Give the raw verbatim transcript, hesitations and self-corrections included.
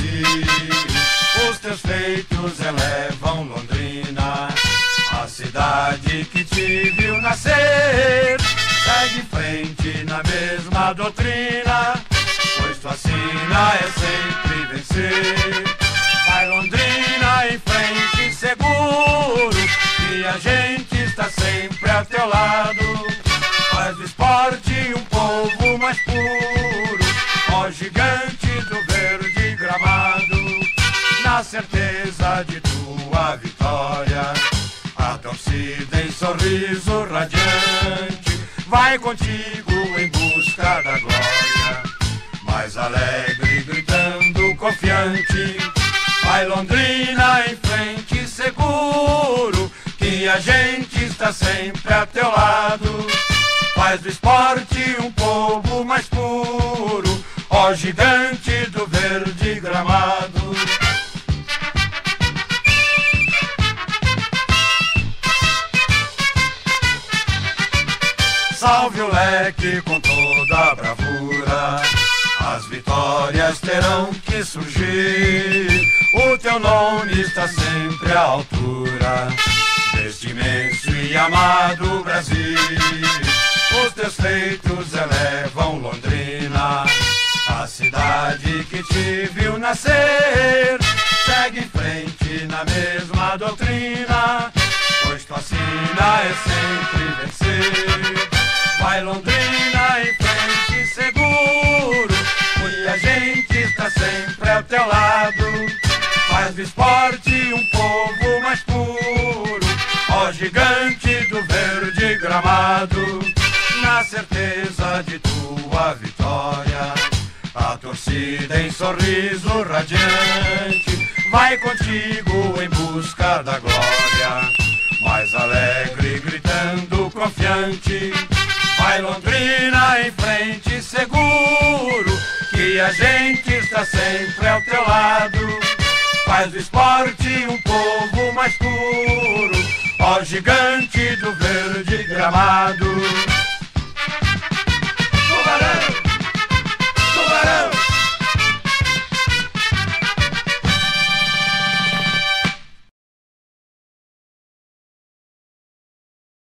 Brasil. Os teus feitos elevam Londrina, a cidade que te viu nascer. Segue em frente na mesma doutrina, pois tua sina é sempre vencer. Vai Londrina em frente seguro, que a gente está sempre a teu lado. Faz do esporte um povo mais puro, ó gigante do verde gramado. Na certeza de tua vitória, a torcida em sorriso radiante vai contigo em busca da glória, mais alegre gritando confiante. Vai Londrina em frente seguro, que a gente está sempre a teu lado. Faz do esporte um povo mais puro, ó gigante do verde gramado. Salve o leque com toda a bravura, as vitórias terão que surgir. O teu nome está sempre à altura deste imenso e amado Brasil. Os teus feitos elevam Londrina, a cidade que te viu nascer. Segue em frente na mesma doutrina, pois tua sina é sempre vencer. Vai Londrina em frente seguro, que a gente está sempre ao teu lado. Faz do esporte um povo mais puro, ó gigante do verde gramado. Na certeza de tua vitória, a torcida em sorriso radiante vai contigo em busca da glória, mais alegre gritando confiante. Vai Londrina em frente seguro, que a gente está sempre ao teu lado. Faz do esporte um povo mais puro, ó gigante do verde gramado.